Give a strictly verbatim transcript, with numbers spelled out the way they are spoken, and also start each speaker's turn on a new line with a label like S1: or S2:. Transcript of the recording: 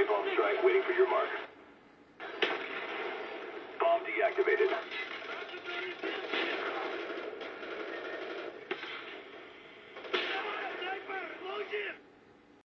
S1: Napalm strike waiting for your mark. Bomb deactivated.